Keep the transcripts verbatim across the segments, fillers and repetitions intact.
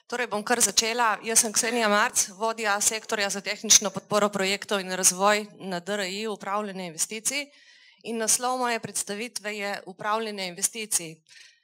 Torej bom kar začela. Jaz sem Ksenija Marc, vodja sektorja za tehnično podporo projektov in razvoj na D R I upravljanje investicij. In naslov moje predstavitve je upravljanje investicij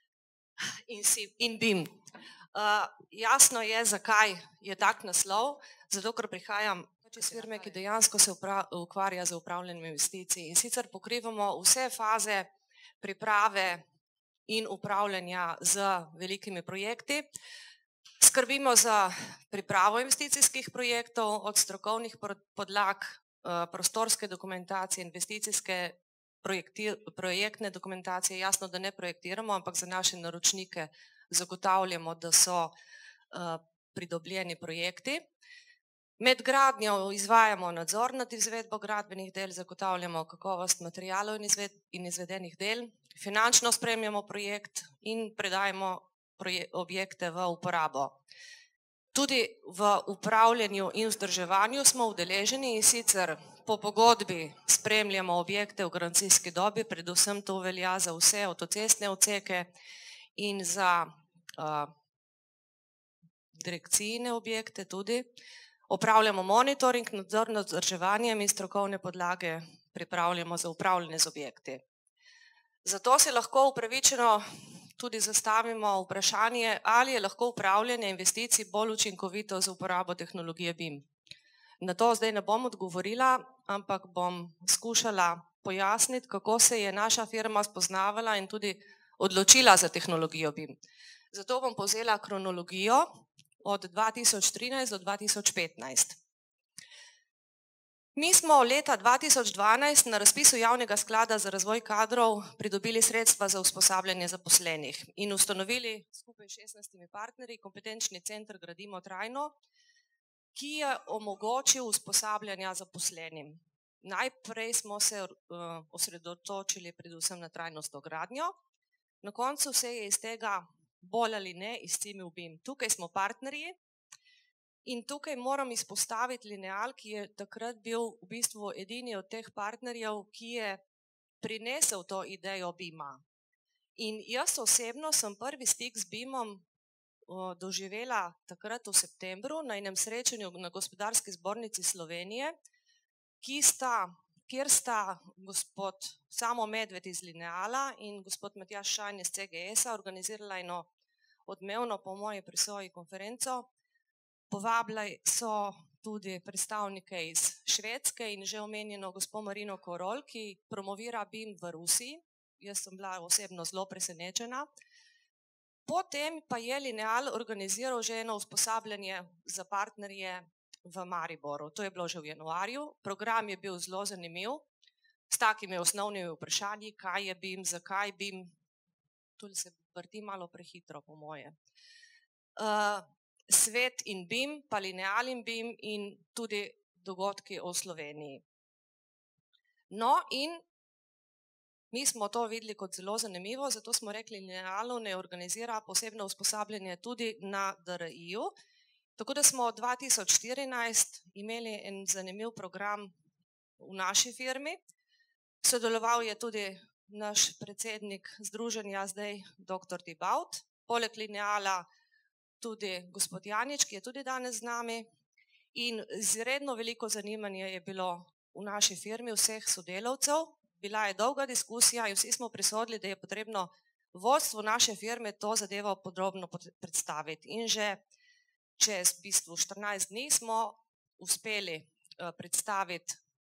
in B I M. Uh, jasno je, zakaj je tak naslov, zato ker prihajam iz firme, ki dejansko se ukvarja z upravljanjem investicij. In sicer pokrivamo vse faze priprave in upravljanja z velikimi projekti. Skrbimo za pripravo investicijskih projektov, od strokovnih podlag, prostorske dokumentacije, investicijske projektne dokumentacije. Jasno, da ne projektiramo, ampak za naše naročnike zagotavljamo, da so pridobljeni projekti. Med gradnjo izvajamo nadzor nad izvedbo gradbenih del, zagotavljamo kakovost materialov in izvedenih del, finančno spremljamo projekt in predajemo objekte v uporabo. Tudi v upravljanju in vzdrževanju smo udeleženi, in sicer po pogodbi spremljamo objekte v garancijski dobi, predvsem to velja za vse avtocestne odseke in za direkcijne objekte tudi. Opravljamo monitoring, nadzor nad vzdrževanjem in strokovne podlage pripravljamo za upravljanje z objekti. Zato se lahko upravičeno tudi zastavimo vprašanje, ali je lahko upravljanje investicij bolj učinkovito z uporabo tehnologije B I M. Na to zdaj ne bom odgovorila, ampak bom skušala pojasniti, kako se je naša firma spoznavala in tudi odločila za tehnologijo B I M. Zato bom povzela kronologijo od dva tisoč trinajst do dva tisoč petnajst. Mi smo leta dva tisoč dvanajst na razpisu Javnega sklada za razvoj kadrov pridobili sredstva za usposabljanje zaposlenih in ustanovili skupaj s šestnajstimi partnerji kompetenčni center Gradimo trajno, ki je omogočil usposabljanja zaposlenim. Najprej smo se osredotočili predvsem na trajnostno gradnjo, na koncu se je iz tega bolj ali ne izcimil B I M. Tukaj smo partnerji. In tukaj moram izpostaviti Lineal, ki je takrat bil v bistvu edini od teh partnerjev, ki je prinesel to idejo B I M-a. In jaz osebno sem prvi stik z B I M-om doživela takrat v septembru na enem srečanju na Gospodarski zbornici Slovenije, kjer sta gospod Samo Medved iz Lineala in gospod Matjaž Šajn iz C G S-a organizirala eno odmevno po moji presoji konferenco. Povabili so tudi predstavnike iz Švedske in že omenjeno gospo Marino Korol, ki promovira B I M v Rusiji. Jaz sem bila osebno zelo presenečena. Potem pa je Lineal organiziral že eno usposabljanje za partnerje v Mariboru. To je bilo že v januarju. Program je bil zelo zanimiv, s takimi osnovnimi vprašanji, kaj je B I M, zakaj B I M. Tudi se vrti malo prehitro, po moje. Svet in B I M, pa Lineal in B I M in tudi dogodki o Sloveniji. No in mi smo to videli kot zelo zanimivo, zato smo rekli Linealu, ne organizira posebno usposabljanje tudi na D R I-ju. Tako da smo dva tisoč štirinajst imeli en zanimiv program v naši firmi. Sodeloval je tudi naš predsednik združenja zdaj, doktor Dibavt, poleg Lineala tudi gospod Janič, ki je tudi danes z nami. In izredno veliko zanimanje je bilo v naši firmi vseh sodelavcev. Bila je dolga diskusija in vsi smo presodili, da je potrebno vodstvo naše firme to zadevo podrobno predstaviti. In že čez v bistvu štirinajst dni smo uspeli predstaviti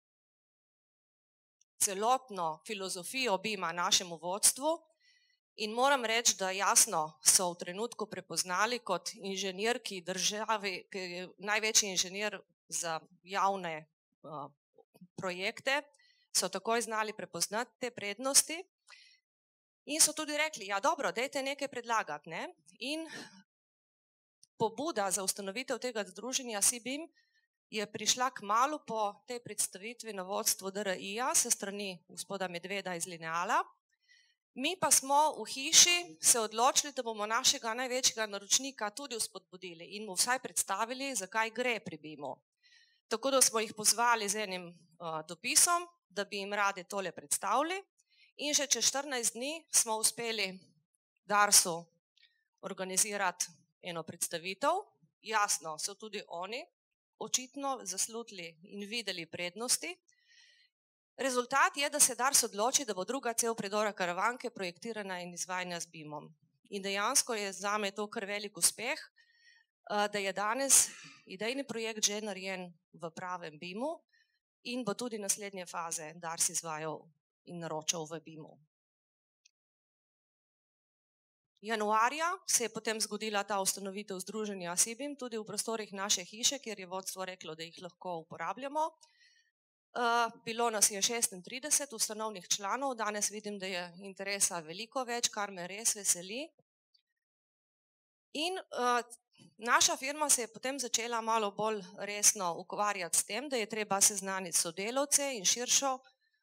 celotno filozofijo B I M-a našemu vodstvu. In moram reči, da jasno so v trenutku prepoznali kot inženir, ki državi, ki je največji inženir za javne projekte, so takoj znali prepoznati te prednosti in so tudi rekli, ja dobro, dajte nekaj predlagati, ne? In pobuda za ustanovitev tega združenja C B I M je prišla kmalu po tej predstavitvi na vodstvu D R I-ja s strani gospoda Medveda iz Lineala. Mi pa smo v hiši se odločili, da bomo našega največjega naročnika tudi vzpodbudili in mu vsaj predstavili, zakaj gre pri B I M-u. Tako da smo jih pozvali z enim dopisom, da bi jim radi tole predstavili, in že čez štirinajst dni smo uspeli Darsu organizirati eno predstavitev. Jasno, so tudi oni očitno zaslutili in videli prednosti. Rezultat je, da se Dars odloči, da bo druga cev predora Karavanke projektirana in izvajana z BIM-om. In dejansko je zame to kar velik uspeh, da je danes idejni projekt že narejen v pravem BIM-u in bo tudi naslednje faze Dars izvajal in naročal v BIM-u. Januarja se je potem zgodila ta ustanovitev združenja SIBIM tudi v prostorih naše hiše, kjer je vodstvo reklo, da jih lahko uporabljamo. Bilo nas je šestintrideset ustanovnih članov, danes vidim, da je interesa veliko več, kar me res veseli. In naša firma se je potem začela malo bolj resno ukvarjati s tem, da je treba seznaniti sodelavce in širšo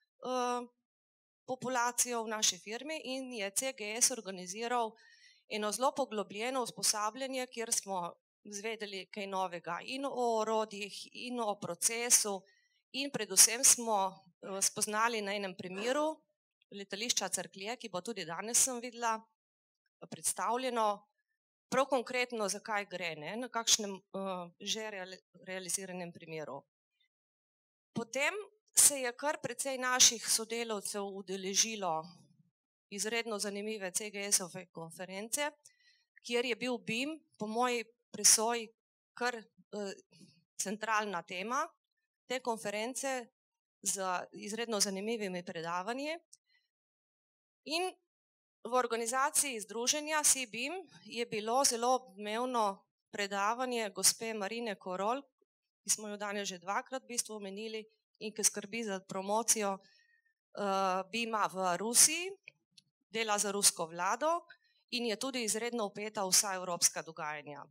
populacijo v naši firmi in je C G S organiziral eno zelo poglobljeno usposabljanje, kjer smo izvedeli kaj novega in o orodjih in o procesu in predvsem smo spoznali na enem primeru letališča Cerklje, ki bo tudi danes sem videla predstavljeno, prav konkretno zakaj gre, na kakšnem že realiziranem primeru. Potem se je kar precej naših sodelavcev udeležilo izredno zanimive C G S-ove konference, kjer je bil BIM po moji presoji kar centralna tema te konference z izredno zanimivimi predavanji. In v organizaciji združenja SIBIM je bilo zelo odmevno predavanje gospe Marine Korol, ki smo jo danes že dvakrat v bistvu omenili in ki skrbi za promocijo BIM-a v Rusiji, dela za rusko vlado in je tudi izredno vpeta v vsa evropska dogajanja.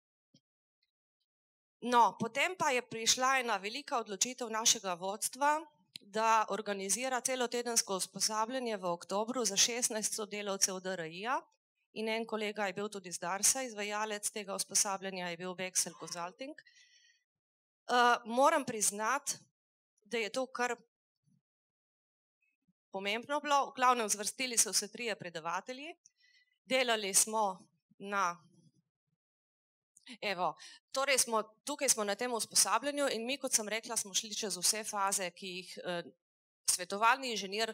No, potem pa je prišla ena velika odločitev našega vodstva, da organizira celotedensko usposabljanje v oktobru za šestnajst sodelavcev D R I-ja in en kolega je bil tudi z Darsa, izvajalec tega usposabljanja je bil Vexel Consulting. Moram priznati, da je to kar pomembno bilo. V glavnem zvrstili so se trije predavatelji, delali smo na, evo, torej smo, tukaj smo na tem usposabljanju in mi, kot sem rekla, smo šli čez vse faze, ki jih svetovalni inženir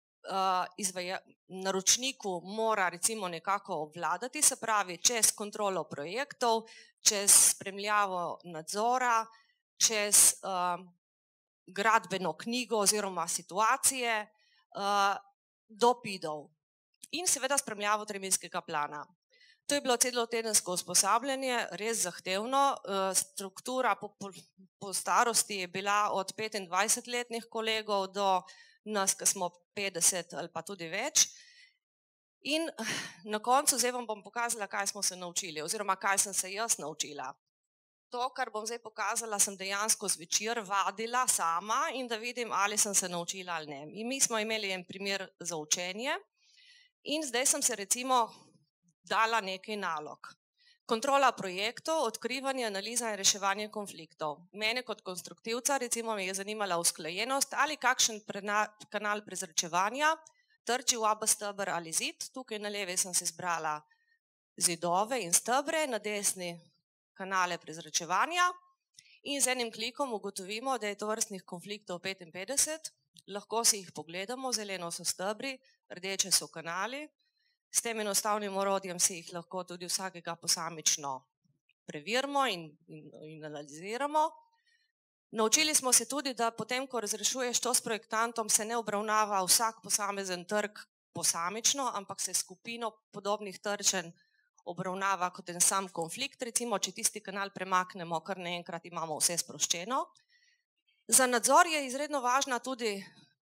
naročniku mora recimo nekako obvladati, se pravi čez kontrolo projektov, čez spremljavo nadzora, čez gradbeno knjigo oziroma situacije, do pidov in seveda spremljavo terminskega plana. To je bilo celotedensko usposabljanje, res zahtevno, struktura po starosti je bila od petindvajsetletnih kolegov do nas, ki smo petdeset ali pa tudi več. In na koncu zdaj vam bom pokazala, kaj smo se naučili oziroma kaj sem se jaz naučila. To, kar bom zdaj pokazala, sem dejansko zvečer vadila sama in da vidim, ali sem se naučila ali ne. In mi smo imeli en primer za učenje in zdaj sem se recimo dala nekaj nalog. Kontrola projektov, odkrivanje, analiza in reševanje konfliktov. Mene kot konstruktivca recimo me je zanimala usklajenost ali kakšen kanal prezračevanja trči v A B steber ali zid. Tukaj na levi sem se izbrala zidove in stebre, na desni kanale prezračevanja in z enim klikom ugotovimo, da je tovrstnih konfliktov petinpetdeset. Lahko si jih pogledamo, zeleno so stebri, rdeče so kanali. S tem enostavnim orodjem si jih lahko tudi vsakega posamično preverimo in, in, in analiziramo. Naučili smo se tudi, da potem, ko razrešuješ to s projektantom, se ne obravnava vsak posamezen trg posamično, ampak se skupino podobnih trčenj obravnava kot en sam konflikt. Recimo, če tisti kanal premaknemo, kar naenkrat imamo vse sproščeno. Za nadzor je izredno važna tudi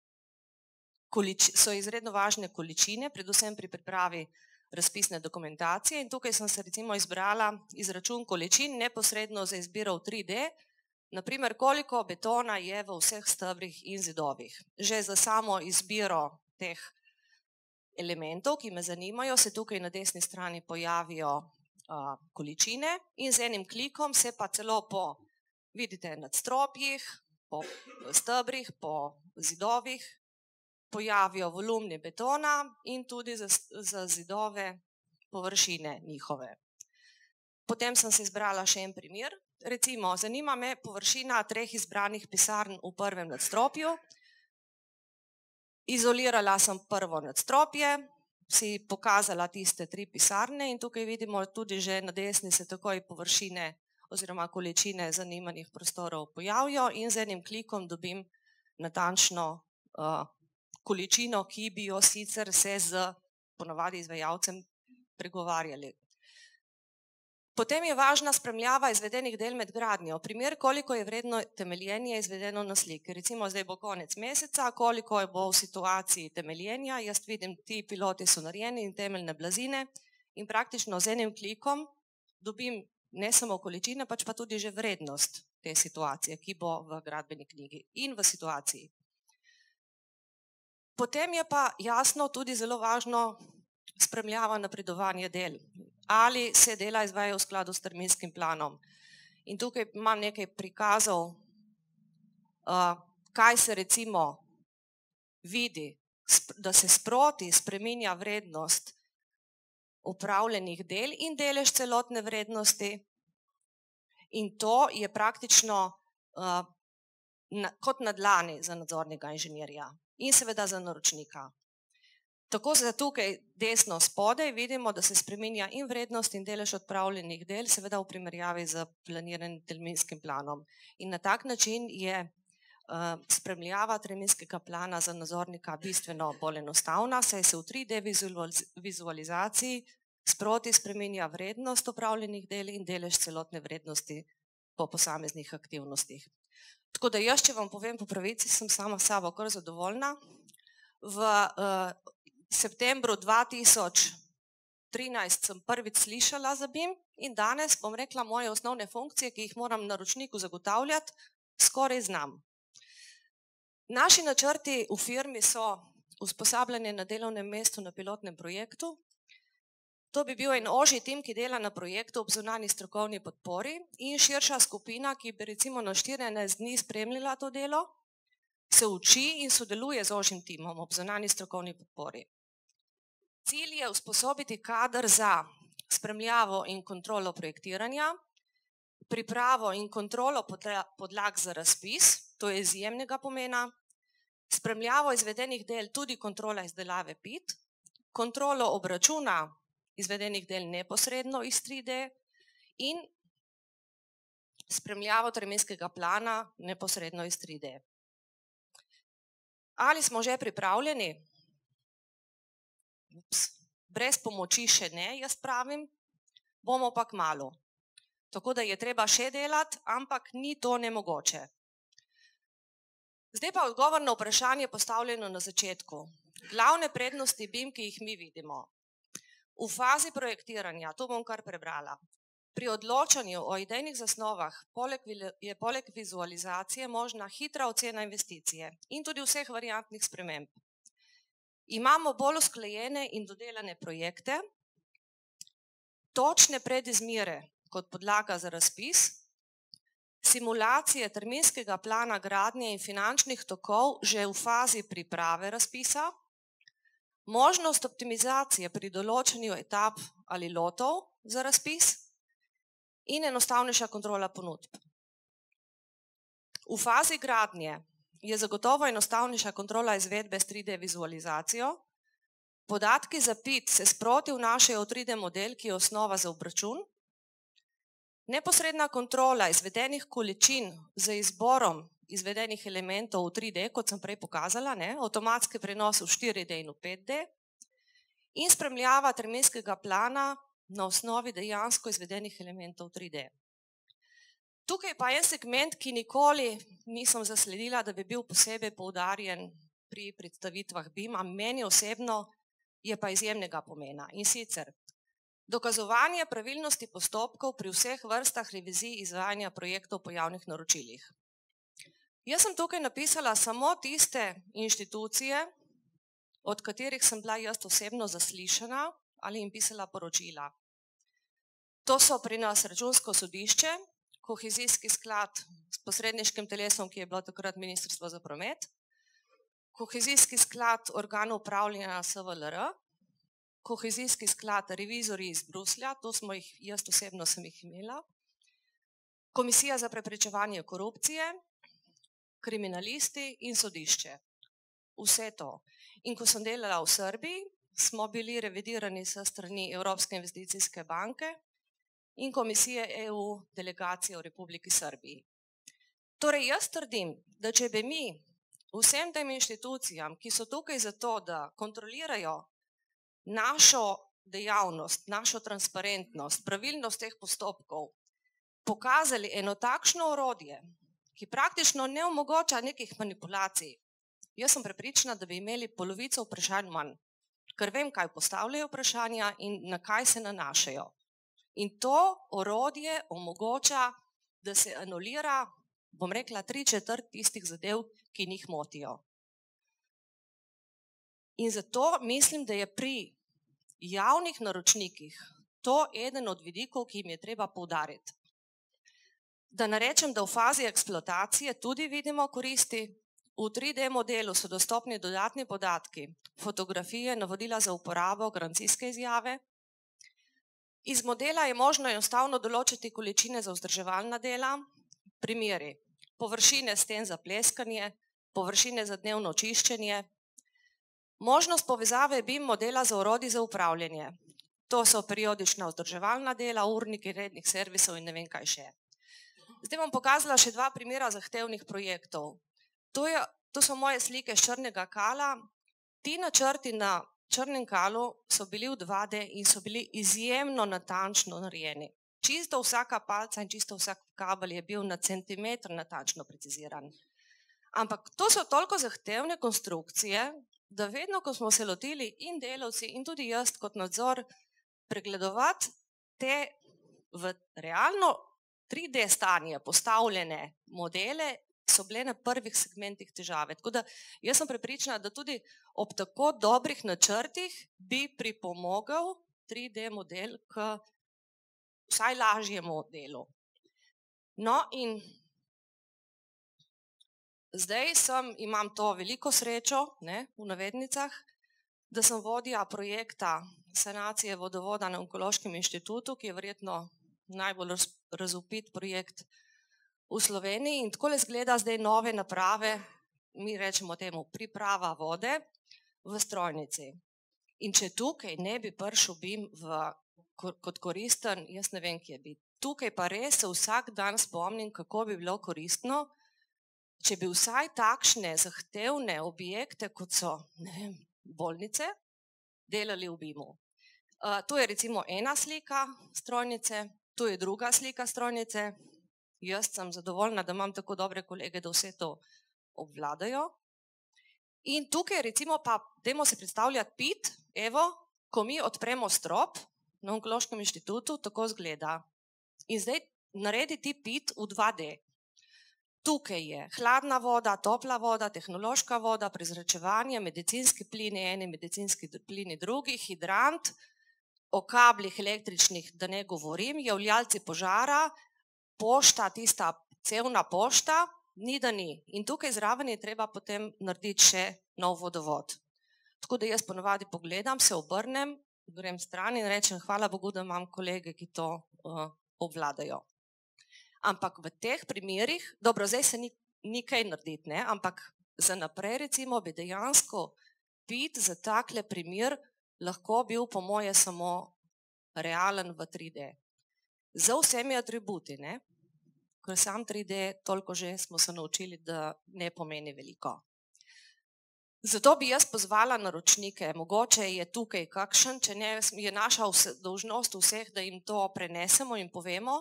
so izredno važne količine, predvsem pri pripravi razpisne dokumentacije in tukaj sem se recimo izbrala izračun količin neposredno za izbiro v tri D, naprimer koliko betona je v vseh stebrih in zidovih. Že za samo izbiro teh elementov, ki me zanimajo, se tukaj na desni strani pojavijo količine in z enim klikom se pa celo po, vidite, nadstropjih, po stebrih, po zidovih, pojavijo volumni betona in tudi za zidove površine njihove. Potem sem se izbrala še en primer. Recimo, zanima me površina treh izbranih pisarn v prvem nadstropju. Izolirala sem prvo nadstropje, si pokazala tiste tri pisarne in tukaj vidimo tudi že na desni se takoj površine oziroma količine zanimanih prostorov pojavijo in z enim klikom dobim natančno uh, količino, ki bi jo sicer se z ponavadi izvajalcem pregovarjali. Potem je važna spremljava izvedenih del med gradnjo. Primer, koliko je vredno temeljenje izvedeno na sliki. Recimo, zdaj bo konec meseca, koliko je bo v situaciji temeljenja. Jaz vidim, ti piloti so narejeni in temeljne blazine in praktično z enim klikom dobim ne samo količine, pač pa tudi že vrednost te situacije, ki bo v gradbeni knjigi in v situaciji. Potem je pa jasno tudi zelo važno spremljava napredovanje del. Ali se dela izvajajo v skladu s terminskim planom. In tukaj imam nekaj prikazov, kaj se recimo vidi, da se sproti spreminja vrednost upravljenih del in delež celotne vrednosti. In to je praktično kot na dlani za nadzornega inženirja in seveda za naročnika. Tako za tukaj desno spodaj vidimo, da se spreminja in vrednost in delež odpravljenih del, seveda v primerjavi z planiranim terminskim planom. In na tak način je spremljava terminskega plana za nadzornika bistveno bolj enostavna, saj se v tri D vizualizaciji sproti spreminja vrednost opravljenih del in delež celotne vrednosti po posameznih aktivnostih. Tako da jaz, če vam povem po pravici, sem sama s sabo kar zadovoljna. V septembru dva tisoč trinajst sem prvič slišala za B I M in danes, bom rekla, moje osnovne funkcije, ki jih moram naročniku zagotavljati, skoraj znam. Naši načrti v firmi so usposabljanje na delovnem mestu na pilotnem projektu. To bi bil en ožji tim, ki dela na projektu ob zunanji strokovni podpori in širša skupina, ki bi recimo na štirinajst dni spremljala to delo, se uči in sodeluje z ožjim timom ob zunanji strokovni podpori. Cilj je usposobiti kader za spremljavo in kontrolo projektiranja, pripravo in kontrolo podlag za razpis, to je izjemnega pomena, spremljavo izvedenih del, tudi kontrola izdelave P I T, kontrolo obračuna izvedenih del neposredno iz tri D in spremljavo terminskega plana neposredno iz tri D. Ali smo že pripravljeni? Ups. Brez pomoči še ne, jaz pravim, bomo pa kmalu. Tako da je treba še delati, ampak ni to nemogoče. Zdaj pa odgovor na vprašanje postavljeno na začetku. Glavne prednosti B I M, ki jih mi vidimo. V fazi projektiranja, to bom kar prebrala, pri odločanju o idejnih zasnovah je poleg vizualizacije možna hitra ocena investicije in tudi vseh variantnih sprememb. Imamo bolj usklajene in dodelane projekte, točne predizmire kot podlaga za razpis, simulacije terminskega plana gradnje in finančnih tokov že v fazi priprave razpisa, možnost optimizacije pri določanju etap ali lotov za razpis in enostavnejša kontrola ponudb. V fazi gradnje je zagotovo enostavnejša kontrola izvedbe s tri D vizualizacijo, podatki za P I T se sproti vnašajo v tri D model, ki je osnova za obračun, neposredna kontrola izvedenih količin z izborom izvedenih elementov v tri D, kot sem prej pokazala, avtomatski prenos v štiri D in v pet D in spremljava terminskega plana na osnovi dejansko izvedenih elementov v tri D. Tukaj pa je en segment, ki nikoli nisem zasledila, da bi bil posebej poudarjen pri predstavitvah B I M-a, meni osebno je pa izjemnega pomena. In sicer dokazovanje pravilnosti postopkov pri vseh vrstah revizij izvajanja projektov po javnih naročilih. Jaz sem tukaj napisala samo tiste inštitucije, od katerih sem bila jaz osebno zaslišana ali jim pisala poročila. To so pri nas Računsko sodišče, Kohezijski sklad s posredniškim telesom, ki je bilo takrat Ministrstvo za promet, Kohezijski sklad organov upravljanja S V L R, kohezijski sklad, revizorji iz Bruslja, to smo jih, jaz osebno sem jih imela, Komisija za preprečevanje korupcije, kriminalisti in sodišče. Vse to. In ko sem delala v Srbiji, smo bili revidirani s strani Evropske investicijske banke in Komisije E U delegacije v Republiki Srbiji. Torej, jaz trdim, da če bi mi vsem tem inštitucijam, ki so tukaj zato, da kontrolirajo našo dejavnost, našo transparentnost, pravilnost teh postopkov, pokazali eno takšno orodje, ki praktično ne omogoča nekih manipulacij, jaz sem prepričana, da bi imeli polovico vprašanj manj, ker vem, kaj postavljajo vprašanja in na kaj se nanašajo. In to orodje omogoča, da se anulira, bom rekla, tri četrt tistih zadev, ki njih motijo. In zato mislim, da je pri javnih naročnikih to eden od vidikov, ki jim je treba poudariti. Da narečem, da v fazi eksploatacije tudi vidimo koristi. V tri D modelu so dostopni dodatni podatki, fotografije, navodila za uporabo, garancijske izjave. Iz modela je možno enostavno določiti količine za vzdrževalna dela, primeri, površine sten za pleskanje, površine za dnevno čiščenje, možnost povezave B I M modela za orodji za upravljanje. To so periodična vzdrževalna dela, urniki rednih servisov in ne vem kaj še. Zdaj bom pokazala še dva primera zahtevnih projektov. To, je, to so moje slike z črnega kala. Ti načrti na črnem kalu so bili v dva D in so bili izjemno natančno narejeni. Čisto vsaka palca in čisto vsak kabel je bil na centimetr natančno preciziran. Ampak to so toliko zahtevne konstrukcije, da vedno, ko smo se lotili in delavci in tudi jaz kot nadzor pregledovati te v realno tri D stanje postavljene modele, so bile na prvih segmentih težave. Tako da jaz sem prepričana, da tudi ob tako dobrih načrtih bi pripomogel tri D model k vsaj lažjemu delu. No in zdaj sem, imam to veliko srečo, ne, v navednicah, da sem vodja projekta sanacije vodovoda na Onkološkem inštitutu, ki je verjetno najbolj razvpit projekt v Sloveniji in takole izgleda zdaj nove naprave, mi rečemo temu priprava vode v strojnici. In če tukaj ne bi prišel B I M v, kot koristen, jaz ne vem, kje bi. Tukaj pa res se vsak dan spomnim, kako bi bilo koristno, če bi vsaj takšne zahtevne objekte, kot so, ne vem, bolnice, delali v B I M-u. Uh, to je recimo ena slika strojnice, to je druga slika strojnice. Jaz sem zadovoljna, da imam tako dobre kolege, da vse to obvladajo. In tukaj recimo pa, dajmo se predstavljati P I T, evo, ko mi odpremo strop na Onkološkem inštitutu, tako izgleda. In zdaj narediti P I T v dva D. Tukaj je hladna voda, topla voda, tehnološka voda, prezračevanje, medicinski plini eni, medicinski plini drugi, hidrant, o kablih električnih, da ne govorim, javljalci požara, pošta, tista cevna pošta, ni da ni. In tukaj zraven je treba potem narediti še nov vodovod. Tako da jaz ponovadi pogledam, se obrnem, grem stran in rečem, hvala Bogu, da imam kolege, ki to uh, obvladajo. Ampak v teh primerih, dobro, zdaj se ni, ni kaj narediti, ne? Ampak za naprej recimo bi dejansko P I T za takle primer lahko bil po moje samo realen v tri D. Za vsemi atributi, ne? Ker sam tri D toliko že smo se naučili, da ne pomeni veliko. Zato bi jaz pozvala naročnike, mogoče je tukaj kakšen, če ne, je naša vse, dolžnost vseh, da jim to prenesemo in povemo.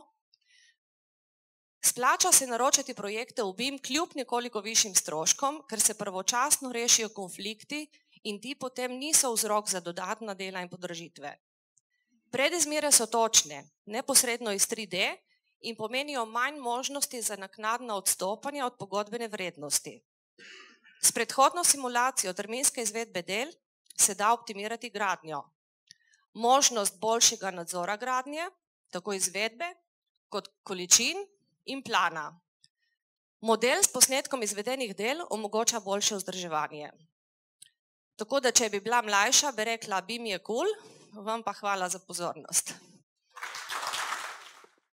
Splača se naročiti projekte v B I M kljub nekoliko višjim stroškom, ker se pravočasno rešijo konflikti in ti potem niso vzrok za dodatna dela in podražitve. Predizmere so točne, neposredno iz tri D in pomenijo manj možnosti za naknadna odstopanja od pogodbene vrednosti. S predhodno simulacijo terminske izvedbe del se da optimirati gradnjo. Možnost boljšega nadzora gradnje, tako izvedbe kot količin in plana. Model s posnetkom izvedenih del omogoča boljše vzdrževanje. Tako da, če bi bila mlajša, bi rekla, bi mi je kul, vam pa hvala za pozornost.